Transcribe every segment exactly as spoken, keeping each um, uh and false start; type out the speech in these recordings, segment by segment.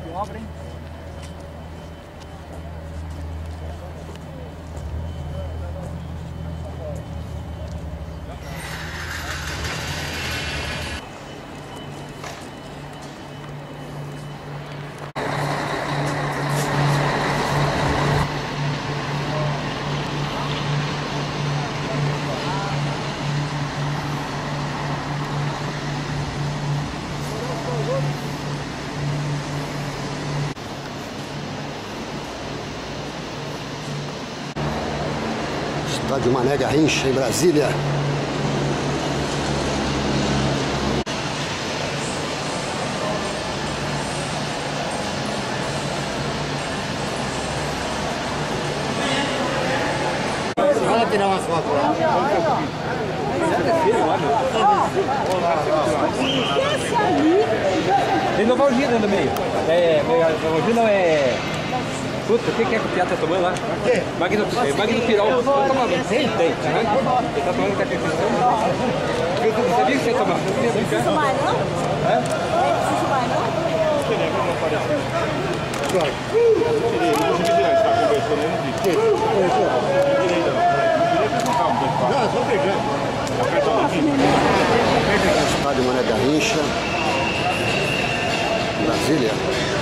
obra, hein? Estádio Mané Garrincha, em Brasília. Vamos tirar umas fotos lá. Tem Novalgina no meio. É, Novalgina não é... Puta, o que que é que o teatro tá tomando lá? O quê? Magno, é, Magno Pirol. Tá tomando? Tem? Tem. Ele tá tomando catequista. Você sabia que você ia tomar? Não preciso mais, não? É? Não preciso mais, não? Você lembra como apareceu? Claro. Eu tirei, eu não consegui tirar, a gente tá conversando, eu não vi. O quê? Eu tirei ainda não. Eu tirei pra contar um dois passos. Não, só pegando. Aperta um pouquinho. Estádio Mané Garrincha, Brasília.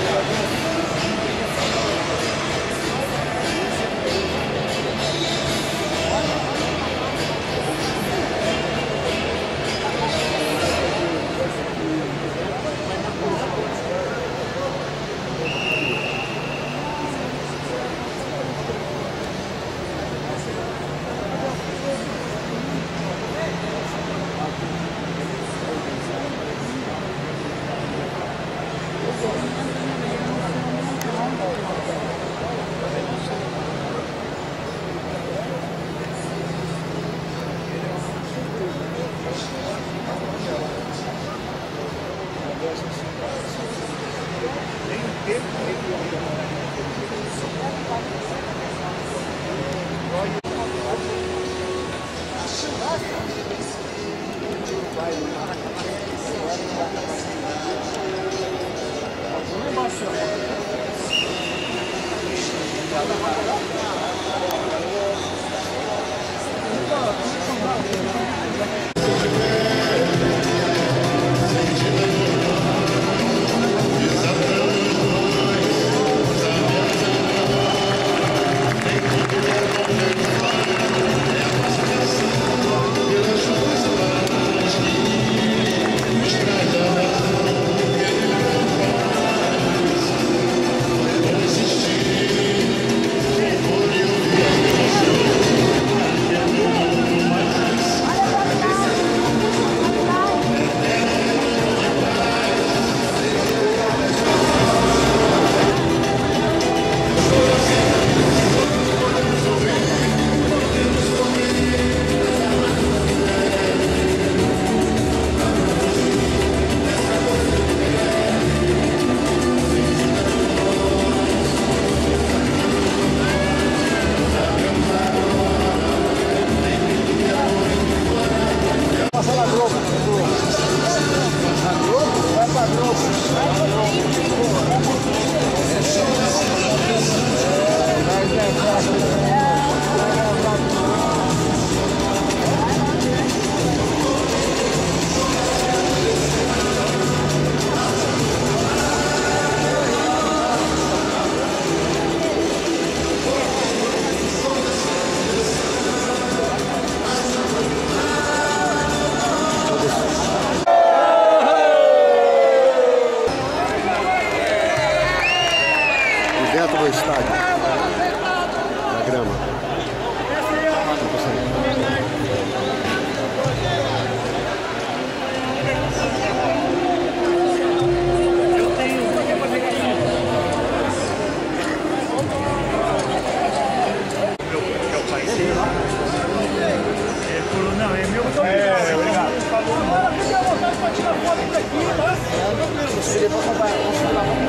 Dentro do estádio, na grama. Eu tenho um aqui pra pegar aqui. Meu pai dele. Ele falou, não, é meu. É, obrigado. Falou, não, fica à vontade pra tirar foto por aqui, tá? É, meu Deus, eu seria pra comprar.